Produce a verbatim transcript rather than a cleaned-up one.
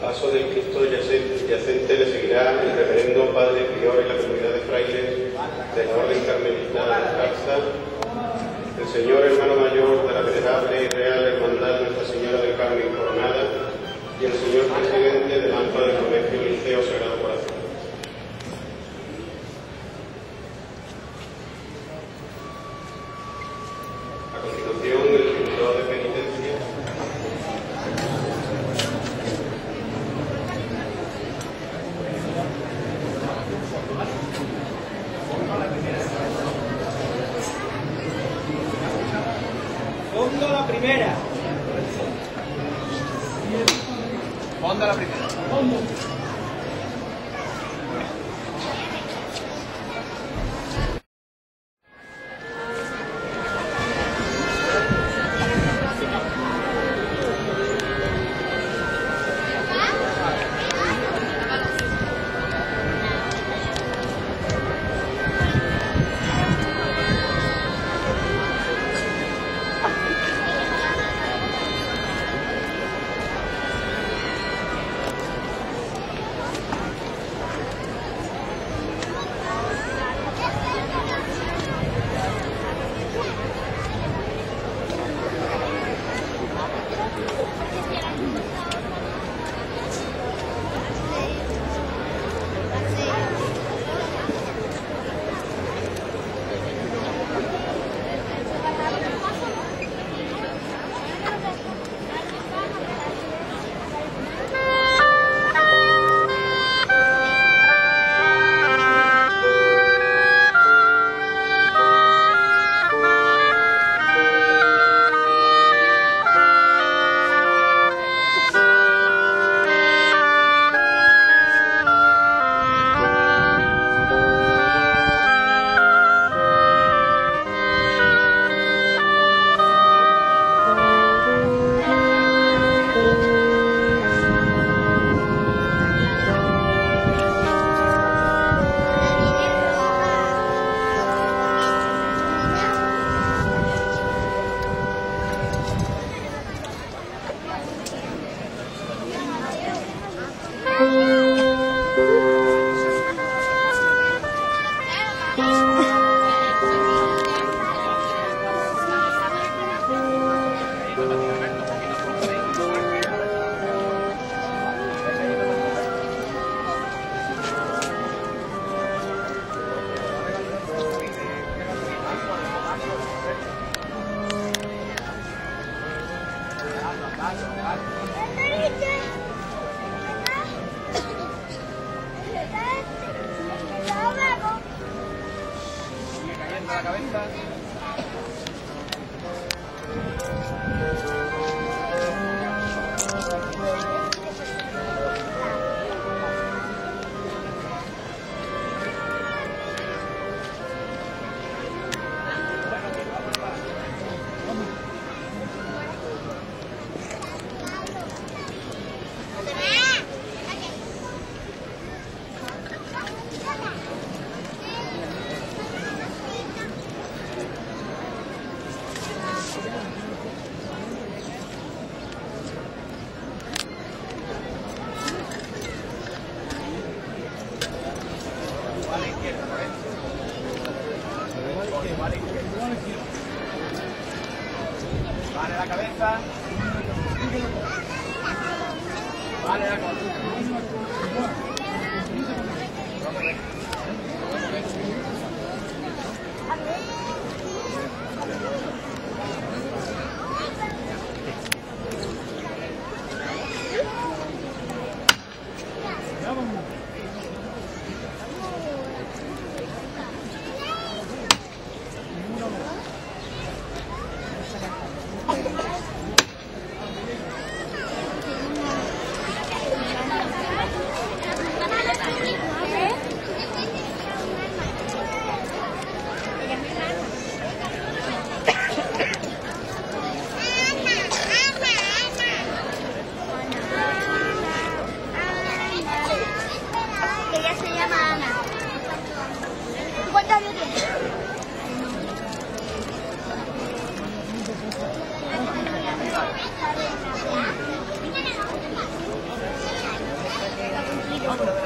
paso del Cristo yacente, yacente le seguirá el reverendo padre prior y la comunidad de frailes de la Orden Carmelita Descalza, el señor hermano mayor de la venerable y real hermandad Nuestra Señora del Carmen Coronada y el señor presidente del AMPA del Colegio Liceo Sagrado Corazón. A continuación, el juzgado de penitencia. Fondo la primera. Fondo la primera. Fondo. Vale la cabeza. Vale la cabeza. Vamos.